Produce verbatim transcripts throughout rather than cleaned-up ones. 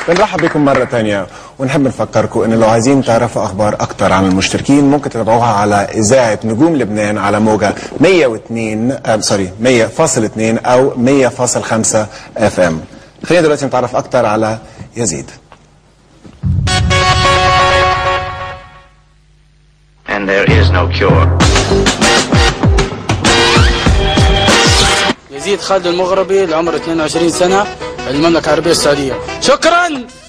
بنرحب بكم مرة تانية ونحب نفكركم إن لو عايزين تعرفوا أخبار أكتر عن المشتركين ممكن تتابعوها على إذاعة نجوم لبنان على موجة مية واثنين آه سوري مية فاصل اثنين أو مية فاصل خمسة اف ام. خلينا دلوقتي نتعرف أكتر على يزيد. And there is no cure. يزيد خالد المغربي العمر اثنين وعشرين سنة، المملكة العربية السعودية. شكرا.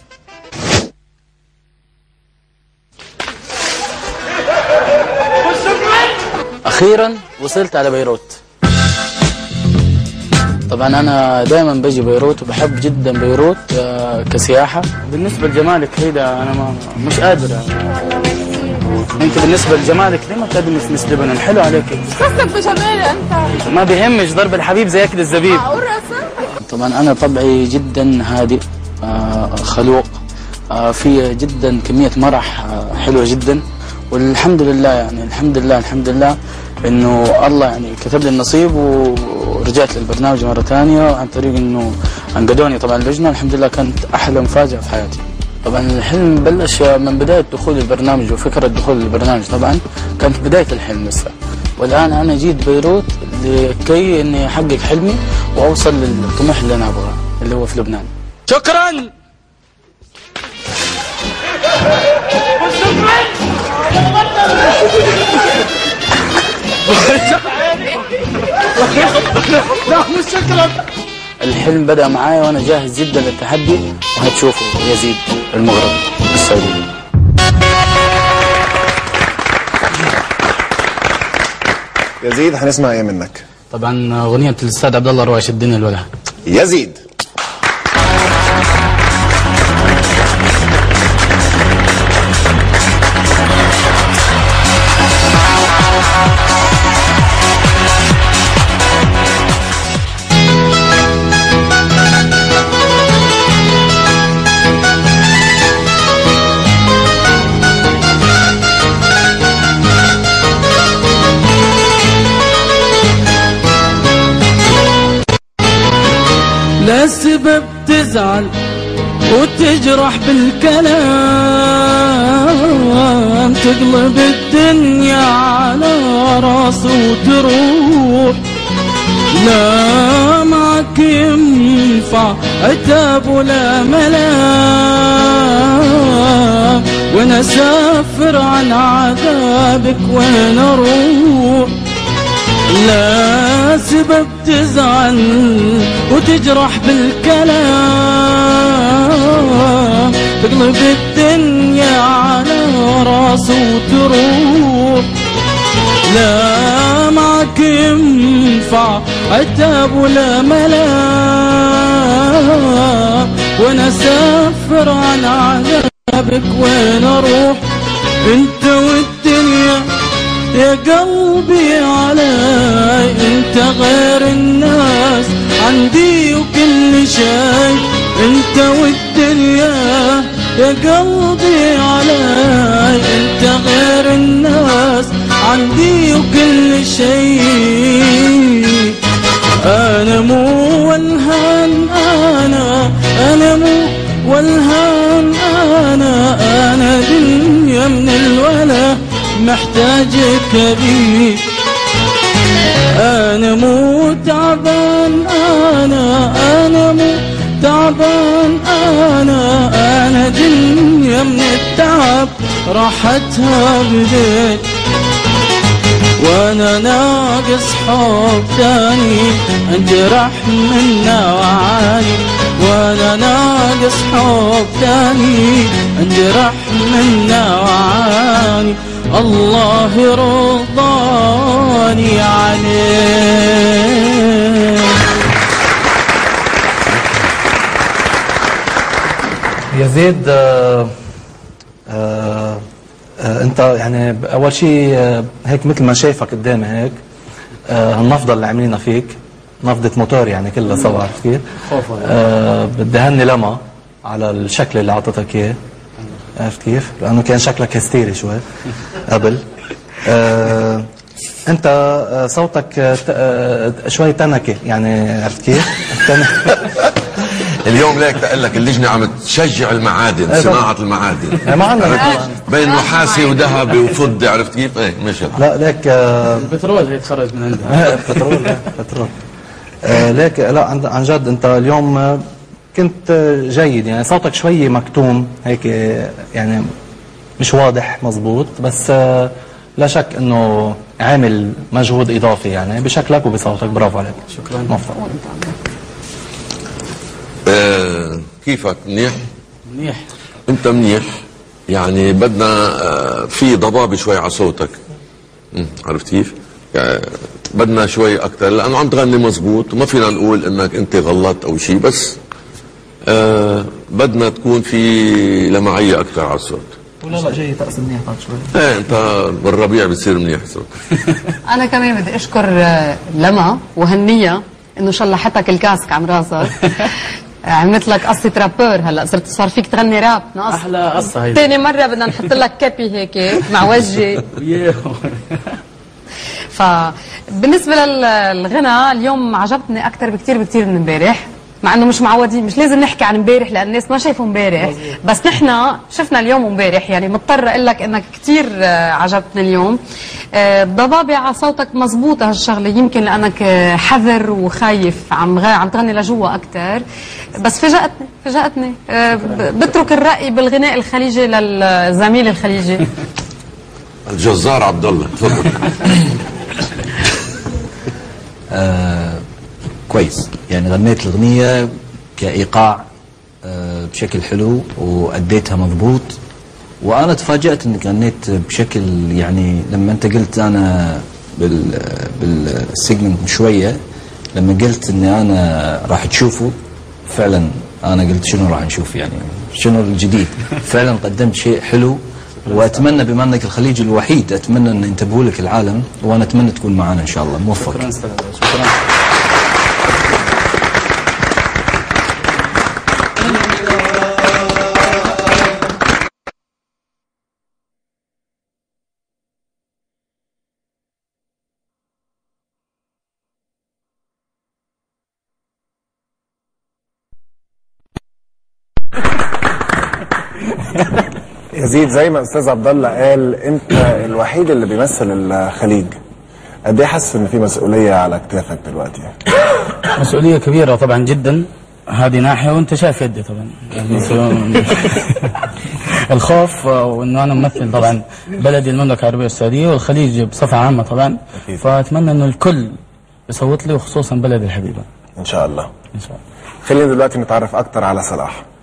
أخيرا وصلت على بيروت. طبعا أنا دائما بجي بيروت وبحب جدا بيروت كسياحة. بالنسبة لجمالك هيدا أنا ما مش قادر. انت بالنسبه لجمالك ليه ما بتقدمي في مس لبنان؟ حلو عليك. خصك بجمالي انت. ما بيهمش ضرب الحبيب زي اكل الزبيب. معقول راسك؟ طبعا انا طبعي جدا هادئ، آه خلوق، آه في جدا كميه مرح آه حلوه جدا، والحمد لله يعني الحمد لله الحمد لله انه الله يعني كتب لي النصيب ورجعت للبرنامج مره ثانيه عن طريق انه انقذوني طبعا اللجنه. الحمد لله كانت احلى مفاجاه في حياتي. طبعا الحلم بلش من بداية دخول البرنامج وفكرة دخول البرنامج، طبعا كانت بداية الحلم لسه، والآن أنا جيت بيروت لكي إني أحقق حلمي وأوصل للطموح اللي أنا أبغاه اللي هو في لبنان. شكرا. لا مش شكرا. الحلم بدأ معايا وأنا جاهز جدا للتحدي، وهتشوفوا يزيد المغربي السعودي. يزيد هنسمع ايه منك؟ طبعا أغنية الأستاذ عبد الله رواش الدنيا الولا. يزيد. لا سبب تزعل وتجرح بالكلام، تقلب الدنيا على راس وتروح. لا معك ينفع عتاب ولا ملام، وانا سافر عن عذابك وين اروح. لا سبب تزعل وتجرح بالكلام، تقلب الدنيا على راس وتروح. لا معك ينفع عتاب ولا ملام، وانا سافر عن عذابك وين اروح. انت والدنيا يا قلبي علي، انت غير الناس عندي وكل شيء. انت والدنيا يا قلبي علي، انت غير الناس عندي وكل شيء. انا مو والهان انا انا مو والهان انا انا دنيا من الولا محتاجك بي. انا مو تعبان انا انا مو تعبان انا انا دنيا من التعب راحتها بديت. وانا ناقص حب ثاني انجرح منا وعاني، وانا ناقص حب ثاني انجرح منا وعاني. الله رضاني عليه. يزيد آه آه آه انت يعني اول شيء آه هيك مثل ما شايفك قدامي هيك آه النفضه اللي عاملينها فيك نفضه موتور يعني كلها سوا، عرفت كيف؟ آه بدي هني لما على الشكل اللي اعطتك اياه، عرفت كيف؟ لانه كان شكلك هستيري شوي قبل. آه انت آه صوتك آه آه شوي تنكه يعني، عرفت كيف؟ اليوم ليك تقول لك اللجنه عم تشجع المعادن، صناعه المعادن. ما عندنا بين نحاسي وذهبي وفضي، عرفت كيف؟ ايه ماشي. لا ليك آه البترول هيتخرج من عندها. بترول بترول آه ليك لا عن جد انت اليوم آه كنت آه جيد، يعني صوتك شوي مكتوم هيك آه يعني مش واضح مزبوط، بس آه لا شك انه عامل مجهود اضافي يعني بشكلك وبصوتك. برافو عليك. شكرا. مفضل. آه كيفك؟ منيح؟ منيح. انت منيح، يعني بدنا آه في ضبابه شوي على صوتك. عرفت كيف؟ يعني بدنا شوي اكثر لانه عم تغني مزبوط وما فينا نقول انك انت غلطت او شيء، بس آه بدنا تكون في لمعيه اكثر على الصوت. ولا لا جاي تقص منيح بعد شوي. ايه انت بالربيع بتصير منيح صوت. انا كمان بدي اشكر لما وهنيه انه شلحتك الكاسك عم راسك. عملت لك قصه رابور، هلا صرت صار فيك تغني راب. ناقص احلى قصه هي. ثاني مره بدنا نحط لك كابي هيك مع وجهي. فبالنسبه للغنى اليوم عجبتني اكثر بكثير بكثير من امبارح، مع انه مش معودين، مش لازم نحكي عن امبارح لان الناس ما شايفوا امبارح، بس نحن شفنا اليوم وامبارح، يعني مضطره اقول لك انك كثير عجبتني اليوم. الضبابه على صوتك مزبوطه هالشغله، يمكن لانك حذر وخايف عم عم تغني لجوا اكثر، بس فاجأتني فاجأتني. بترك الرأي بالغناء الخليجي للزميل الخليجي. الجزار عبد الله، تفضل. آه كويس، يعني غنيت الأغنية كإيقاع آه بشكل حلو وأديتها مضبوط، وأنا تفاجأت إنك غنيت بشكل، يعني لما أنت قلت أنا بال بالسيجمنت من شوية، لما قلت إني أنا راح تشوفوا فعلا، أنا قلت شنو راح نشوف، يعني شنو الجديد. فعلا قدمت شيء حلو، واتمنى بما انك الخليجي الوحيد اتمنى ان ينتبهوا لك العالم، وانا اتمنى تكون معنا ان شاء الله. موفق. شكرا استاذ. شكرا. يزيد، زي ما استاذ عبد الله قال، انت الوحيد اللي بيمثل الخليج. قد ايه حاسس ان في مسؤوليه على كتافك دلوقتي؟ مسؤوليه كبيره طبعا جدا، هذه ناحيه، وانت شايف يدي طبعا. يعني الخوف، وانه انا ممثل طبعا بلدي المملكه العربيه السعوديه والخليج بصفه عامه طبعا، فاتمنى انه الكل يصوت لي، وخصوصا بلدي الحبيبه. ان شاء الله. ان شاء الله. خلينا دلوقتي نتعرف اكتر على صلاح.